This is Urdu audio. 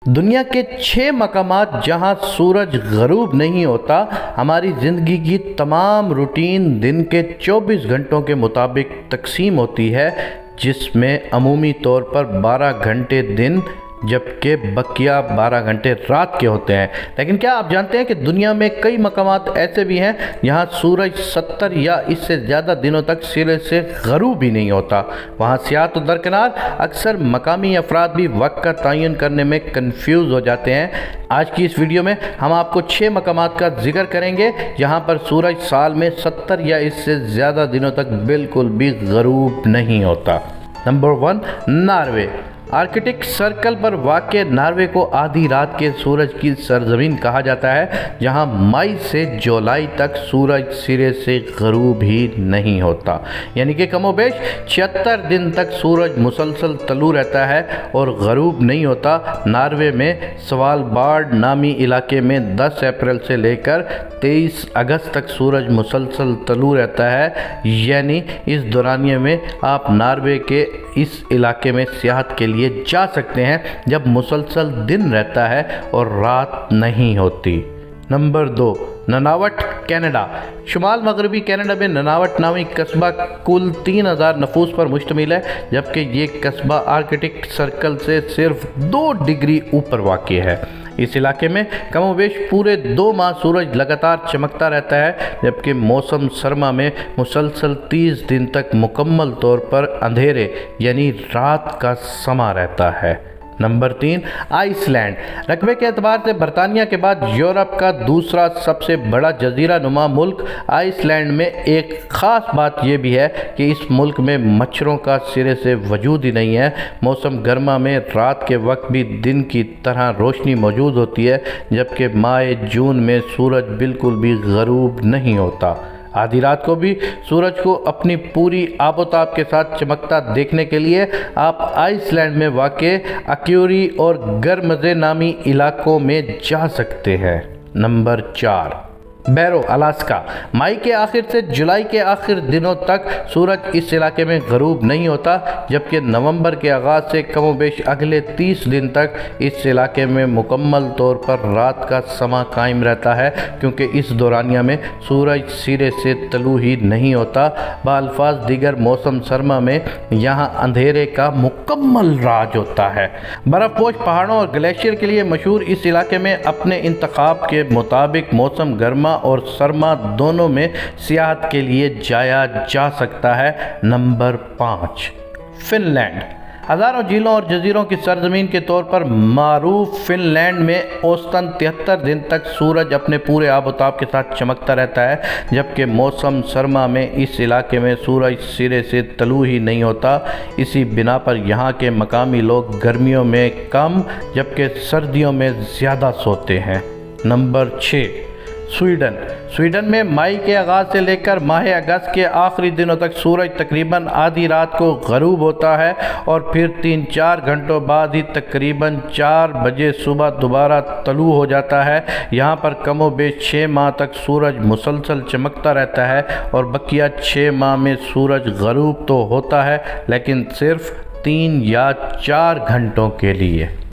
دنیا کے 6 مقامات جہاں سورج غروب نہیں ہوتا۔ ہماری زندگی کی تمام روٹین دن کے 24 گھنٹوں کے مطابق تقسیم ہوتی ہے، جس میں عمومی طور پر 12 گھنٹے دن جبکہ بقیہ 12 گھنٹے رات کے ہوتے ہیں۔ لیکن کیا آپ جانتے ہیں کہ دنیا میں کئی مقامات ایسے بھی ہیں جہاں سورج 70 یا اس سے زیادہ دنوں تک سرے سے غروب ہی نہیں ہوتا؟ وہاں سیاحت تو درکنار، اکثر مقامی افراد بھی وقت کا تعین کرنے میں کنفیوز ہو جاتے ہیں۔ آج کی اس ویڈیو میں ہم آپ کو 6 مقامات کا ذکر کریں گے جہاں پر سورج سال میں 70 یا اس سے زیادہ دنوں تک بالکل بھی غروب نہیں ہوتا۔ Number 1، Norway. آرکٹک سرکل پر واقع ناروے کو آدھی رات کے سورج کی سرزمین کہا جاتا ہے، جہاں مئی سے جولائی تک سورج سرے سے غروب ہی نہیں ہوتا، یعنی کہ کم و بیش 76 دن تک سورج مسلسل طلوع رہتا ہے اور غروب نہیں ہوتا۔ ناروے میں سوالبارڈ نامی علاقے میں 10 اپریل سے لے کر 23 اگست تک سورج مسلسل طلوع رہتا ہے، یعنی اس دورانیے میں آپ ناروے کے اس علاقے میں سیاحت کے لیے جا سکتے ہیں جب مسلسل دن رہتا ہے اور رات نہیں ہوتی۔ Number 2، Nunavut, Canada. شمال مغربی کینیڈا میں نناوٹ نامی قصبہ کل 3000 نفوس پر مشتمل ہے، جبکہ یہ قصبہ آرکٹک سرکل سے صرف 2 ڈگری اوپر واقع ہے۔ اس علاقے میں کم و بیش پورے 2 ماہ سورج لگاتار چمکتا رہتا ہے، جبکہ موسم سرما میں مسلسل 30 دن تک مکمل طور پر اندھیرے یعنی رات کا سما رہتا ہے۔ Number 3، Iceland. رقبے کے اعتبار سے برطانیہ کے بعد یورپ کا دوسرا سب سے بڑا جزیرہ نما ملک آئس لینڈ میں ایک خاص بات یہ بھی ہے کہ اس ملک میں مچھروں کا سرے سے وجود ہی نہیں ہے۔ موسم گرما میں رات کے وقت بھی دن کی طرح روشنی موجود ہوتی ہے، جبکہ ماہ جون میں سورج بالکل بھی غروب نہیں ہوتا۔ آدھی رات کو بھی سورج کو اپنی پوری آب و تاب کے ساتھ چمکتا دیکھنے کے لیے آپ آئس لینڈ میں واقع اکیوری اور گرمزے نامی علاقوں میں جا سکتے ہیں۔ Number 4، بیرو، Alaska. مئی کے آخر سے جولائی کے آخر دنوں تک سورج اس علاقے میں غروب نہیں ہوتا، جبکہ نومبر کے آغاز سے کم و بیش اگلے 30 دن تک اس علاقے میں مکمل طور پر رات کا سما قائم رہتا ہے، کیونکہ اس دورانیہ میں سورج سرے سے طلوع ہی نہیں ہوتا۔ بالفاظ دیگر موسم سرما میں یہاں اندھیرے کا مکمل راج ہوتا ہے۔ برف پوش پہاڑوں اور گلیشیئر کے لیے مشہور اس علاقے میں اپنے انتخاب کے مطابق موسم گرما اور سرما دونوں میں سیاحت کے لیے جایا جا سکتا ہے۔ Number 5، Finland. ہزاروں جھیلوں اور جزیروں کی سرزمین کے طور پر معروف فن لینڈ میں اوسطاً 73 دن تک سورج اپنے پورے آب و تاب کے ساتھ چمکتا رہتا ہے، جبکہ موسم سرما میں اس علاقے میں سورج سرے سے طلوع ہی نہیں ہوتا۔ اسی بنا پر یہاں کے مقامی لوگ گرمیوں میں کم جبکہ سردیوں میں زیادہ سوتے ہیں۔ Number 6، Sweden. سویڈن میں مئی کے آغاز سے لے کر ماہ اگست کے آخری دنوں تک سورج تقریباً آدھی رات کو غروب ہوتا ہے اور پھر 3-4 گھنٹوں بعد ہی تقریباً 4 بجے صبح دوبارہ طلوع ہو جاتا ہے۔ یہاں پر کم و بیش 6 ماہ تک سورج مسلسل چمکتا رہتا ہے اور بقیہ 6 ماہ میں سورج غروب تو ہوتا ہے، لیکن صرف 3 یا 4 گھنٹوں کے لیے۔